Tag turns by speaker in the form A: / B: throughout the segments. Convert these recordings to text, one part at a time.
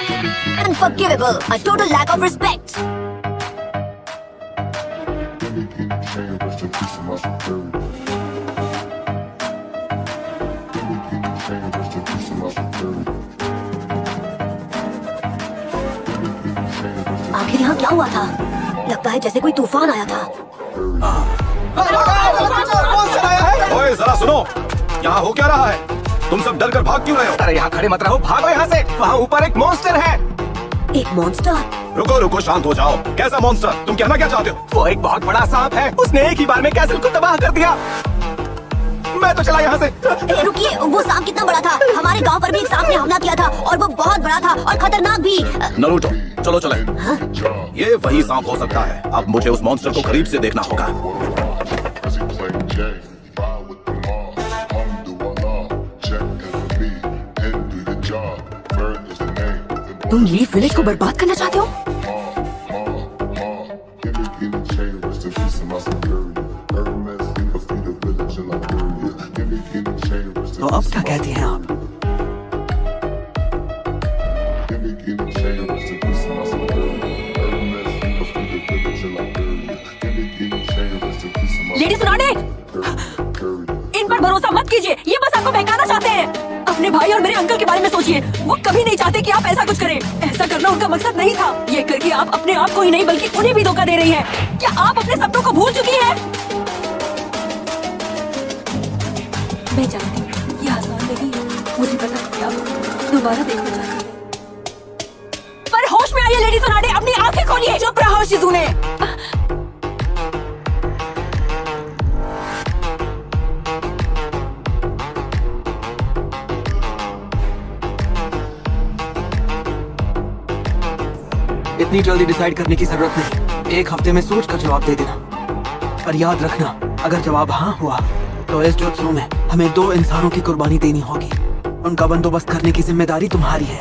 A: Unforgivable, a total lack of respect. आखिर यहाँ क्या हुआ था? लगता है जैसे कोई तूफान आया था।
B: ओए जरा सुनो, यहाँ हो क्या रहा है? तुम सब डर कर भाग क्यों रहे हो?
C: अरे यहाँ खड़े मत रहो, भागो यहाँ से। वहाँ ऊपर एक मॉन्स्टर है।
A: एक मॉन्स्टर?
B: रुको रुको, शांत हो जाओ। कैसा मॉन्स्टर? तुम कहना क्या चाहते हो?
C: वो एक बहुत बड़ा सांप है, उसने एक ही बार में कैसल को तबाह कर दिया। मैं तो चला यहाँ से।
A: रुकिए, वो सांप कितना बड़ा था? हमारे गांव पर भी एक सांप ने हमला किया था और वो बहुत बड़ा था और खतरनाक भी।
B: नरूटो, चलो चले। ये वही सांप हो सकता है। अब मुझे उस मॉन्स्टर को करीब से देखना होगा।
A: तुम लीफ विलेज को बर्बाद करना चाहते हो?
C: तो अब क्या कहती हैं आप?
A: लेडी सुनाने, इन पर भरोसा मत कीजिए, ये बस आपको बहकाना चाहते हैं। अपने भाई और मेरे अंकल के बारे में सोचिए, वो कभी नहीं चाहते कि आप ऐसा कुछ करें। ऐसा करना उनका मकसद नहीं था। ये करके आप अपने आप को ही नहीं बल्कि उन्हें भी धोखा दे रही हैं। क्या आप अपने सपनों को भूल चुकी हैं? मैं जानती हूँ ये आसान नहीं है, मुझे पता है कि आप दोबारा देखना चाहती हैं। पर होश में आइए लेडी सुनाने, अपनी आंखें खोलिए। चुप रहो शिज़ुने।
C: इतनी जल्दी डिसाइड करने की जरूरत नहीं। एक हफ्ते में सोच कर जवाब दे देना। पर याद रखना, अगर जवाब हाँ हुआ तो इस जुत्सु में हमें 2 इंसानों की कुर्बानी देनी होगी। उनका बंदोबस्त करने की जिम्मेदारी तुम्हारी है।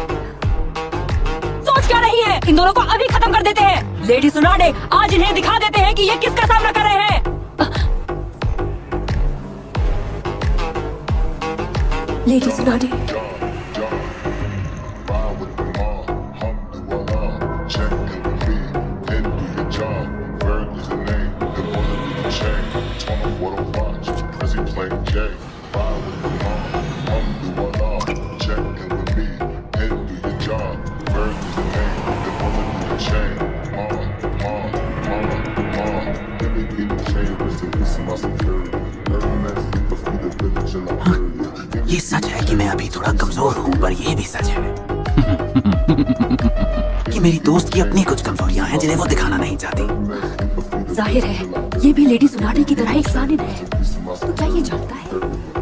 A: सोच क्या रही है? इन दोनों को अभी खत्म कर देते हैं। लेडी सुनाने, आज इन्हें दिखा देते हैं कि ये किसका सामना कर रहे हैं। लेडी सुनाने,
C: ये सच है कि मैं अभी थोड़ा कमजोर हूँ, पर ये भी सच है कि मेरी दोस्त की अपनी कुछ कमजोरियां हैं जिन्हें वो दिखाना नहीं चाहती।
A: जाहिर है ये भी लेडी सुनाने की तरह एक सानिन है। तो क्या ये जानता है?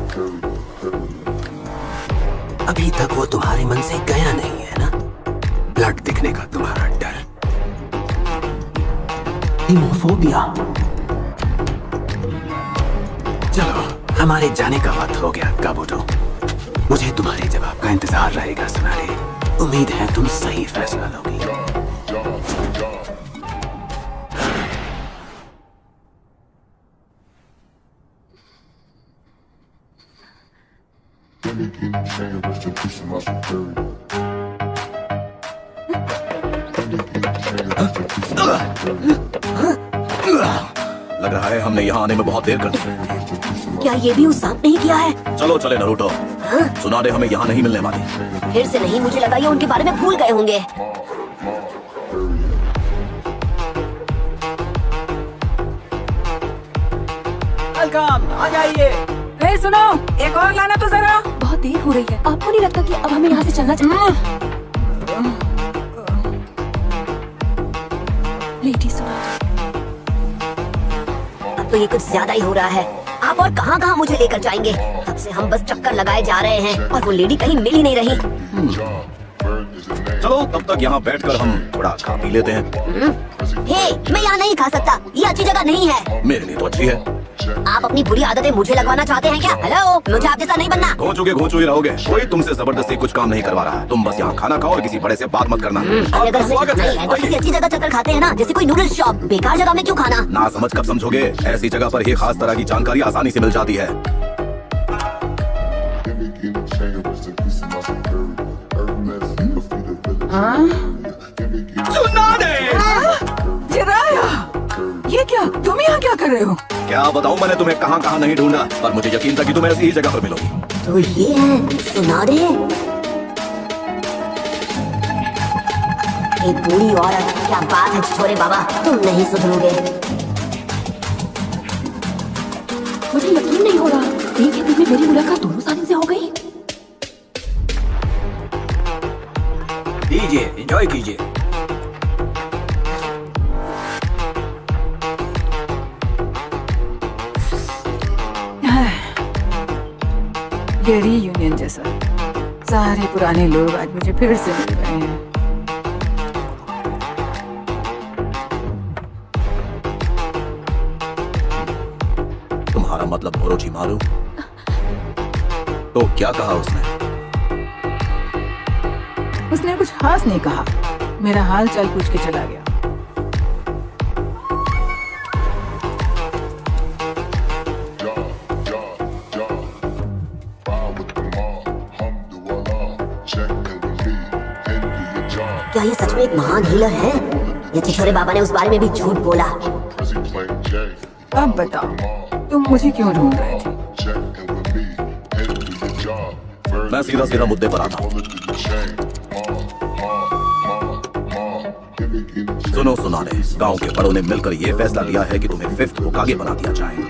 C: अभी तक वो तुम्हारे मन से गया नहीं है ना, ब्लड दिखने का तुम्हारा डर, हीमोफोबिया। चलो, हमारे जाने का वक्त हो गया काबूटो। मुझे तुम्हारे जवाब का इंतजार रहेगा सुनारे। उम्मीद है तुम सही फैसला लोगी।
B: लग रहा है हमने यहाँ आने में बहुत देर कर दी।
A: क्या ये भी उस सांप ने ही किया है?
B: चलो चले नरूटो। सुनाने हमें यहाँ नहीं मिलने वाली।
A: फिर से नहीं, मुझे लगा ये उनके बारे में भूल गए होंगे।
C: वेलकम, आ जाइए।
D: ए सुनो, एक और लाना तो जरा।
A: बहुत देर हो रही है, आपको नहीं लगता कि अब हमें यहाँ से चलना चाहिए? लेडी सुना, अब तो ये कुछ ज्यादा ही हो रहा है। आप और कहाँ मुझे लेकर जाएंगे? तब से हम बस चक्कर लगाए जा रहे हैं और वो लेडी कहीं मिल ही नहीं रही।
B: चलो तब तक यहाँ बैठकर हम थोड़ा खा पी लेते हैं।
A: हे, मैं यहाँ नहीं खा सकता, ये अच्छी जगह नहीं है।
B: मेरे लिए तो अच्छी है।
A: आप अपनी बुरी आदतें मुझे लगवाना चाहते हैं क्या? हेलो, मुझे आप जैसा नहीं बनना।
B: घोंचू ही रहोगे। कोई तुमसे जबरदस्ती कुछ काम नहीं करवा रहा। तुम बस यहाँ खाना खाओ और किसी बड़े से बात मत करना।
A: अगर स्वागत नहीं है तो किसी अच्छी जगह चक्कर खाते हैं ना, जैसे कोई नूडल्स शॉप। बेकार जगह में क्यों खाना?
B: ना समझ कब समझोगे। ऐसी जगह पर ही खास तरह की जानकारी आसानी से मिल जाती है। सुना दे।
D: चिराया, ये क्या? तुम यहाँ क्या कर रहे हो?
B: क्या बताऊं, मैंने तुम्हें कहाँ कहाँ नहीं ढूंढा, पर मुझे यकीन था कि तुम ऐसी ही जगह पर मिलोगी।
E: तो ये है सुना दे। एक बूढ़ी औरत, क्या बात है छोरे बाबा, तुम नहीं सुधरोगे।
A: मुझे यकीन नहीं हो रहा, एक ही दिन में मेरी मुलाकात दोनों सालिन से हो गई।
B: कीजिए, एंजॉय कीजिए।
D: ये रीयूनियन जैसा, सारे पुराने लोग आज मुझे फिर से मिल रहे हैं।
B: तुम्हारा मतलब ओरोचिमारू? तो क्या कहा उसने?
D: उसने कुछ खास नहीं कहा, मेरा हाल चाल पूछ के चला गया।
E: क्या ये सच में एक महान हीलर है या छिछोरे बाबा ने उस बारे में भी झूठ बोला?
D: अब बताओ, तुम मुझे क्यों ढूंढ रहे थे?
B: मैं सीधा सीधा मुद्दे पर आता हूँ। सुनो सुनाने, गांव के बड़ों ने मिलकर ये फैसला लिया है कि तुम्हें 5th होकागे बना दिया जाए।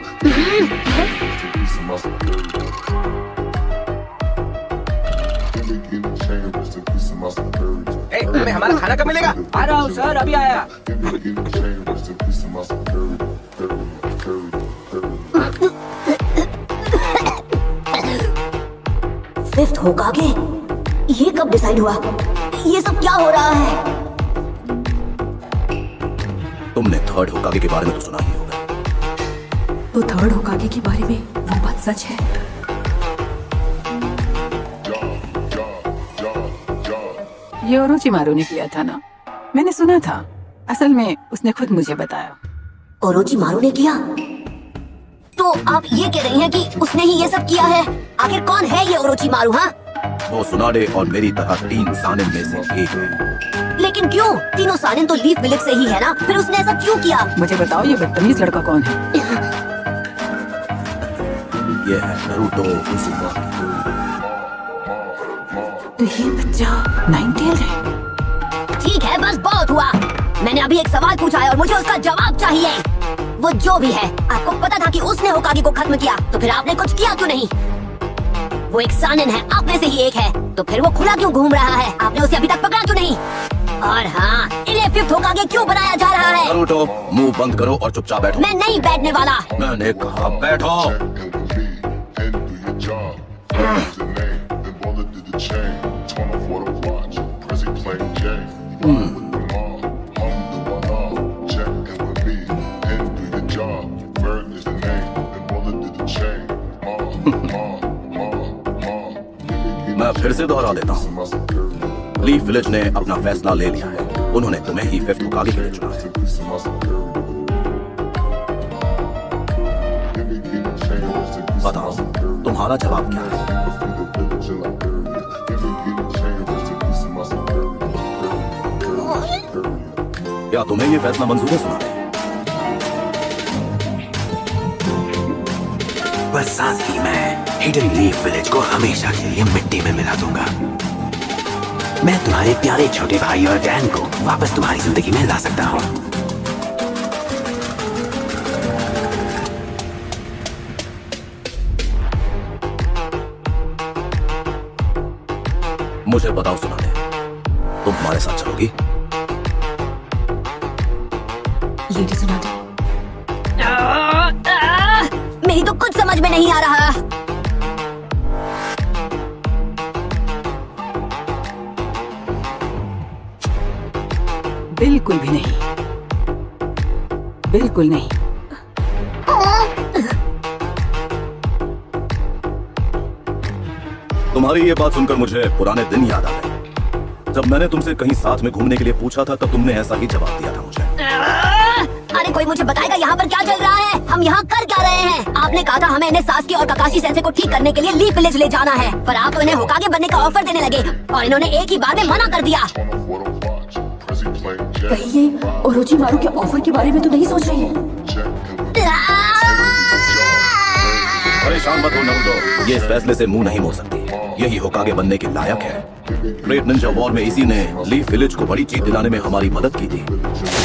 C: हमें हमारा खाना कब मिलेगा? आ रहा हूँ सर, अभी आया।
E: फिफ्थ होकागे? ये कब डिसाइड हुआ? ये सब क्या हो रहा है?
B: तुमने 3rd होकागे के बारे में तो सुना ही होगा।
A: तो 3rd होकागे के बारे में वो बात सच है?
D: ये ओरोचिमारू ने किया था ना? मैंने सुना था। असल में उसने खुद मुझे बताया।
E: ओरोचिमारू ने किया? तो आप ये कह रही हैं कि उसने ही ये सब किया है? आखिर कौन है ये ओरोचिमारू? हाँ,
B: वो सुनाडे और मेरी तरह 3 सानिन में से एक है।
E: लेकिन क्यों? तीनों सानिन तो लीफ विलेज से ही है ना, फिर उसने ऐसा क्यों किया?
D: मुझे बताओ, ये बदतमीज लड़का कौन है?
B: ये है नारुतो उज़ुमाकी।
A: तो ये बच्चा नाइनटेल है।
E: ठीक है, बस बहुत हुआ। मैंने अभी एक सवाल पूछा है और मुझे उसका जवाब चाहिए। वो जो भी है, आपको पता था कि उसने होकागे को खत्म किया, तो फिर आपने कुछ किया क्यों नहीं? वो एक सानिन है, आप में से ही एक है, तो फिर वो खुला क्यों घूम रहा है? आपने उसे अभी तक पकड़ा क्यों नहीं? और हाँ, इन्हें 5th होकागे क्यों बनाया जा रहा है?
B: नारुतो, मुंह बंद करो और चुपचाप बैठो।
E: मैं नहीं बैठने वाला।
B: मैंने कहा बैठो। मैं फिर से दोहरा देता हूँ, लीफ विलेज ने अपना फैसला ले लिया है। उन्होंने तुम्हें ही 5th होकागे के लिए चुना है। बताओ, तुम्हारा जवाब क्या है? क्या तुम्हें ये फैसला मंजूर है सुनाने?
F: बस सांस ही मैं हिडन लीफ विलेज को हमेशा के लिए मिट्टी में मिला दूंगा। मैं तुम्हारे प्यारे छोटे भाई और डैन को वापस तुम्हारी जिंदगी में ला सकता हूँ।
B: मुझे बताओ सुनाने, तुम हमारे साथ चलोगी?
A: ये नहीं सुना दे।
E: मेरी तो कुछ समझ में नहीं आ रहा।
D: बिल्कुल भी नहीं, बिल्कुल नहीं।
B: तुम्हारी ये बात सुनकर मुझे पुराने दिन याद आ गए। जब मैंने तुमसे कहीं साथ में घूमने के लिए पूछा था, तब तुमने ऐसा ही जवाब दिया था मुझे।
E: तुम्हारे कोई मुझे बताएगा यहाँ पर क्या चल रहा है? हम यहाँ कर क्या रहे हैं? आपने कहा था हमें इन्हें सास्की और काकाशी सेंसे को ठीक करने के लिए लीफ विलेज ले जाना है, पर आप तो इन्हें होकागे बनने का ऑफर देने लगे और इन्होंने एक ही बार में मना कर दिया।
A: कहीं ये ओरोचिमारू के ऑफर के बारे में तो नहीं सोच रही है?
B: परेशान मत हो नारुतो, ये इस फैसले से मुंह नहीं मोड़ सकती। यही होकागे बनने के लायक है। ग्रेट निंजा वॉर में इसी ने लीफ विलेज को बड़ी जीत दिलाने में हमारी मदद की थी।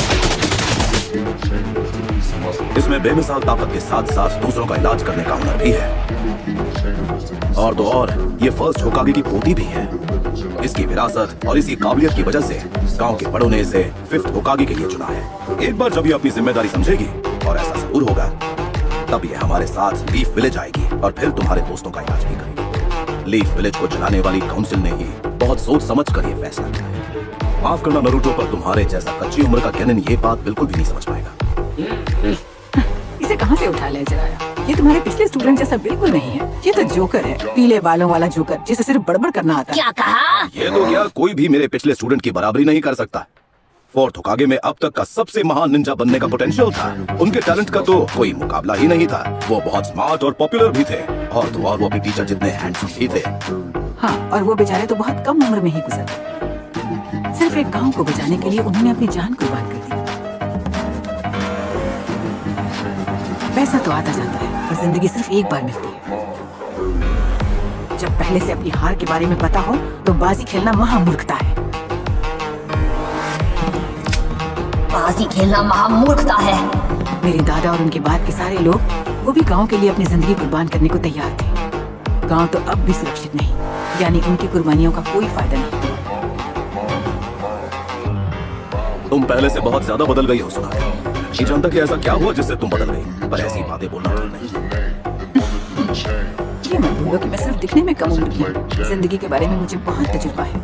B: इसमें बेमिसाल ताकत के साथ साथ दूसरों का इलाज करने का हुनर भी है। और तो और ये फर्स्ट होकागे की पोती भी है। इसकी विरासत और इसकी काबिलियत की वजह से गांव के बड़ों ने इसे फिफ्थ होकागे के लिए चुना है। एक बार जब ये अपनी जिम्मेदारी समझेगी और ऐसा जरूर होगा, तब ये हमारे साथ लीफ विलेज आएगी और फिर तुम्हारे दोस्तों का इलाज भी करेगी। लीफ विलेज को चलाने वाली काउंसिल ने ही बहुत सोच समझ कर ये फैसला किया है। माफ करना नारुतो, पर तुम्हारे जैसा कच्ची उम्र का कैनन ये बात बिल्कुल भी नहीं समझ पाएगा।
D: इसे कहाँ से उठा ले जराया? ये तुम्हारे पिछले स्टूडेंट जैसा बिल्कुल नहीं है। ये तो जोकर है, पीले बालों वाला जोकर जिसे सिर्फ बड़बड़ करना आता है।
E: क्या कहा?
B: ये तो क्या, कोई भी मेरे पिछले स्टूडेंट की बराबरी नहीं कर सकता। फोर्थ होकागे में अब तक का सबसे महान निंजा बनने का पोटेंशियल था। उनके टैलेंट का तो कोई मुकाबला ही नहीं था। वो बहुत स्मार्ट और पॉपुलर भी थे और तो और वो भी टीचर जितने हैंडसम भी थे।
D: हाँ, और वो बेचारे तो बहुत कम उम्र में ही गुजरे। सिर्फ एक गांव को बचाने के लिए उन्होंने अपनी जान कुर्बान कर दी। पैसा तो आता जाता है, पर जिंदगी सिर्फ एक बार मिलती है। जब पहले से अपनी हार के बारे में पता हो तो बाजी खेलना महामूर्खता है।
E: बाजी खेलना महामूर्खता है।
D: मेरे दादा और उनके बाद के सारे लोग, वो भी गांव के लिए अपनी जिंदगी कुर्बान करने को तैयार थे। गांव तो अब भी सुरक्षित नहीं, यानी उनकी कुर्बानियों का कोई फायदा नहीं।
B: तुम पहले से बहुत ज्यादा बदल गई हो सुना है। नहीं जानता कि ऐसा क्या हुआ जिससे तुम बदल गई, पर ऐसी बातें बोलना ठीक नहीं।
D: ये मत भूलो कि मैं सिर्फ दिखने में कम उम्र की हूँ। जिंदगी के बारे में मुझे बहुत तजुर्बा है।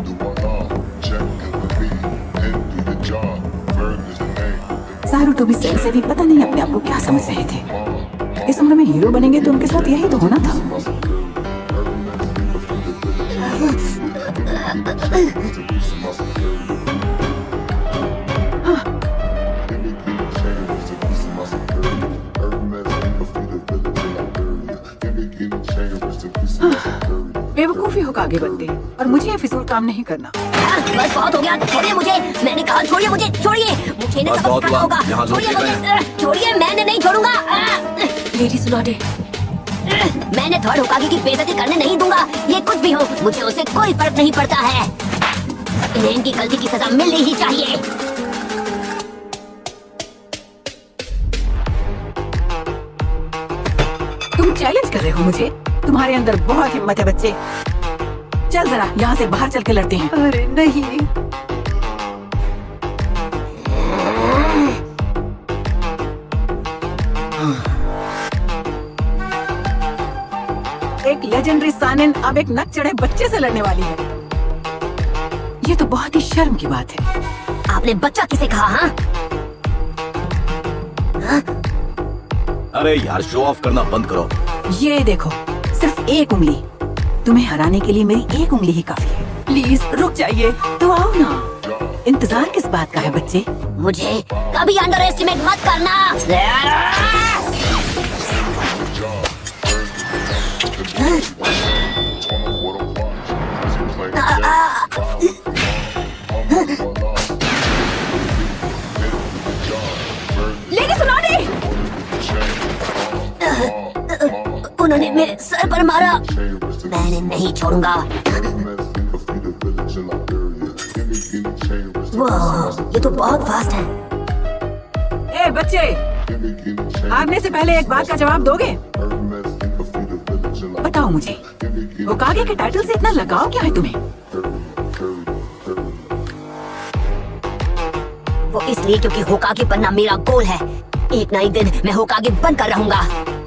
D: सारुतो भी सेंसे भी पता नहीं अपने आप को क्या समझ रहे थे। इस उम्र में हीरो बनेंगे तो उनके साथ यही तो होना था। बेवकूफी होकर आगे बढ़ते और मुझे ये फिजूल काम नहीं करना।
E: बस बहुत हो गया, छोड़िए मुझे। मैंने कहा छोड़िए मुझे, छोड़िए मुझे। इन्हें सबक सिखाना होगा। छोड़िए मुझे, छोड़िए, मैंने नहीं छोड़ूंगा।
A: मेरी सुना दे।
E: मैंने थर्ड होकागे की बेइज्जती करने नहीं दूंगा। ये कुछ भी हो, मुझे उससे कोई फर्क नहीं पड़ता है। इन्हें इनकी गलती की सजा मिलनी ही चाहिए।
D: तुम चैलेंज कर रहे हो मुझे? तुम्हारे अंदर बहुत हिम्मत है बच्चे। चल जरा यहाँ से बाहर चल के लड़ते हैं।
A: अरे नहीं।
D: एक लेजेंडरी सानिन अब एक नक चढ़े बच्चे से लड़ने वाली है। ये तो बहुत ही शर्म की बात है।
E: आपने बच्चा किसे कहा? हाँ?
B: अरे यार, शो ऑफ करना बंद करो।
D: ये देखो, सिर्फ एक उंगली। तुम्हें हराने के लिए मेरी एक उंगली ही काफी है।
A: प्लीज रुक जाइए।
D: तो आओ ना। इंतजार किस बात का है बच्चे?
E: मुझे कभी अंडर एस्टिमेट मत करना।
A: लेडी सुना दे।
E: उन्होंने मेरे सर पर मारा। मैंने नहीं छोड़ूंगा। वाह, ये तो बहुत फास्ट है।
D: ए बच्चे, हारने से पहले एक बात का जवाब दोगे? बताओ मुझे, होकागे के टाइटल से इतना लगाव क्या है तुम्हें?
E: वो इसलिए क्योंकि होकागे बनना मेरा गोल है। एक ना एक दिन मैं होकागे बनकर रहूंगा।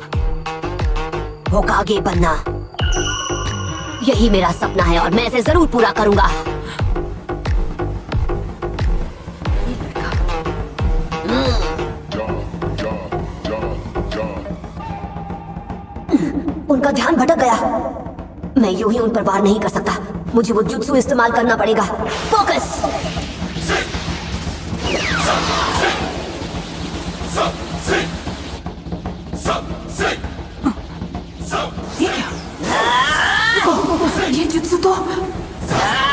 E: होकागे बनना, यही मेरा सपना है और मैं इसे जरूर पूरा करूंगा। उनका ध्यान भटक गया। मैं यूं ही उन पर वार नहीं कर सकता। मुझे वो जुत्सु इस्तेमाल करना पड़ेगा। फोकस।
D: ये क्या? ये जुत्सु तो